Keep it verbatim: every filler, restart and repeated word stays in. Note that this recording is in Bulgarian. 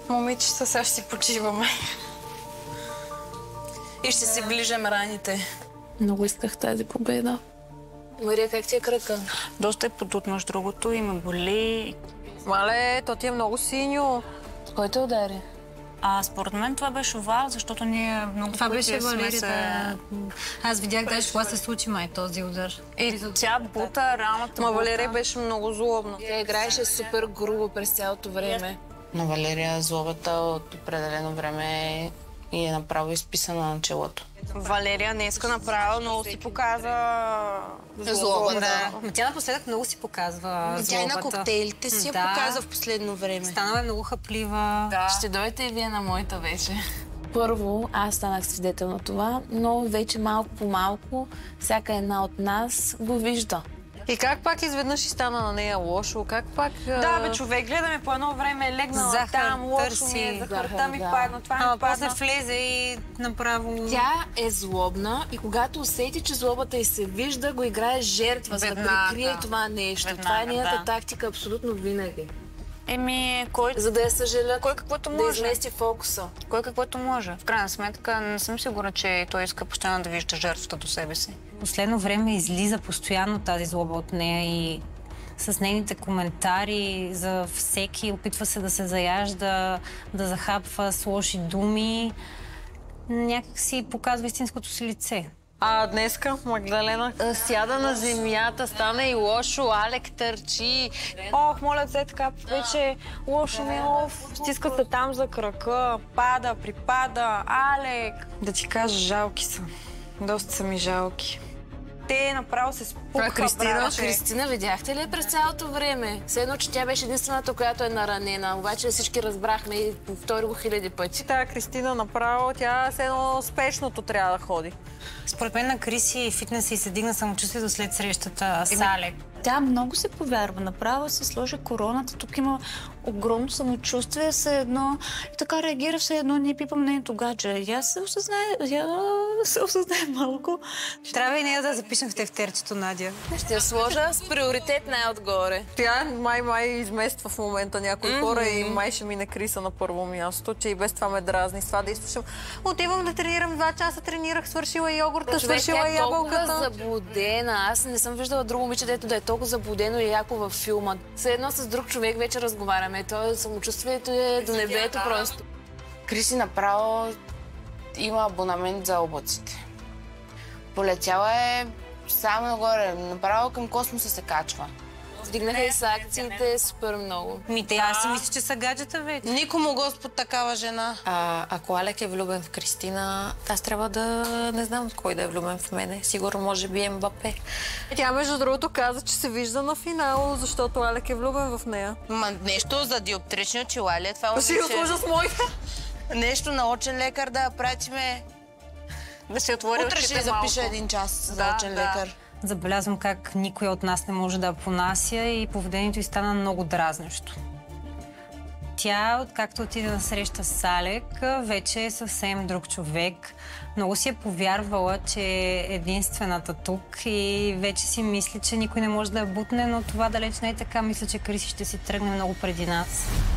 Момичета, сега ще си почиваме. И ще си ближем раните. Много исках тази победа. Мария, как ти е кръка? Доста е подут, между другото, и ме боли. Мале, то ти е много синьо. Кой те удари? А според мен това беше овал, защото ние много Това пъти беше сме Валерия, се... да. Аз видях даже кога се случи май този удар. И тя бута, раната Ма бута. Валерия беше много злобна. Тя играеше супер грубо през цялото време. На Валерия злобата от определено време и е направо изписана на челото. Валерия днеска направо много си показа Злобата. Да. Но тя напоследък много си показва злобата. Тя и на коктейлите си я Да. показа в последно време. Станала е много хаплива. Да. Ще дойдете и вие на моята вече. Първо, аз станах свидетел на това, но вече малко по малко всяка една от нас го вижда. И как пак изведнъж и стана на нея лошо? Как пак... Да, бе, човек, гледаме по едно време, е легнала Захар там, лошо търси. ми е, захарта Захар, ми да. падна, това Ама ми падна. после влезе и направо... Тя е злобна и когато усети, че злобата й се вижда, го играе жертва, за да Веднага. прикрие това нещо. Веднага, това е нейната да. тактика абсолютно винаги. Еми, кой, За да я съжаля, кой каквото да може. измести фокуса. Кой каквото може. В крайна сметка, не съм сигурна, че той иска постоянно да вижда жертвата до себе си. Последно време излиза постоянно тази злоба от нея и с нейните коментари за всеки, опитва се да се заяжда, да захапва с лоши думи. Някак си показва истинското си лице. А днеска Магдалена а, сяда на земята, стана и лошо, Алек търчи. Ох, моля се, така вече лошо ми, оф, стиска се там за крака, пада, припада, Алек. Да ти кажа, жалки са. Доста са ми жалки. Те направо се спукха, Кристина, братче. Кристина, видяхте ли я през цялото време? Все едно, че тя беше единствената, която е наранена. Обаче всички разбрахме и повтори го хиляди пъти. Тая Кристина направо, тя с едно спешното трябва да ходи. Според мен на Криси фитнеса и се дигна самочувствието след срещата с Алек. Тя много се повярва. Направо се сложи короната. Тук има огромно самочувствие. Все едно и така реагира, все едно ние пипам нейното гадже. И аз се осъзнае, я се осъзнае малко. Трябва и нея да запишем в тефтерчето, Надя. Ще я сложа с приоритет най-отгоре. Тя май-май измества в момента някои mm-hmm. хора и май ще мине Криса на първо място, че и без това ме дразни. С това да изслушам. Отивам да тренирам, два часа тренирах, свършила йогурта, свършила ябълката. Тя е толкова заблудена. Аз не съм виждала друго момиче, дето да е толкова заблудено и яко във филма. Все едно с друг човек вече разговаряме. То самочувствието е до небето просто. Криси направо има абонамент за облаците. Полетяла е само нагоре, направо към космоса се качва. Вдигнаха и с акциите супер много. Ми, те, аз си мисля, че са гаджета вече. Никому Господ такава жена. А, ако Алек е влюбен в Кристина, аз трябва да не знам кой да е влюбен в мене. Сигурно може би Мбапе. Тя, между другото, каза, че се вижда на финал, защото Алек е влюбен в нея. Ма нещо за диоптрични очила ли е това? Ще го сложа с моите. Нещо на очен лекар да пратиме. Да си отвори Утре ще запиша един час за очен да. лекар. Забелязвам как никой от нас не може да я понася и поведението й стана много дразнещо. Тя, откакто отиде на среща с Алек, вече е съвсем друг човек. Много си е повярвала, че е единствената тук и вече си мисли, че никой не може да я бутне, но това далеч не е така. Мисля, че Криси ще си тръгне много преди нас.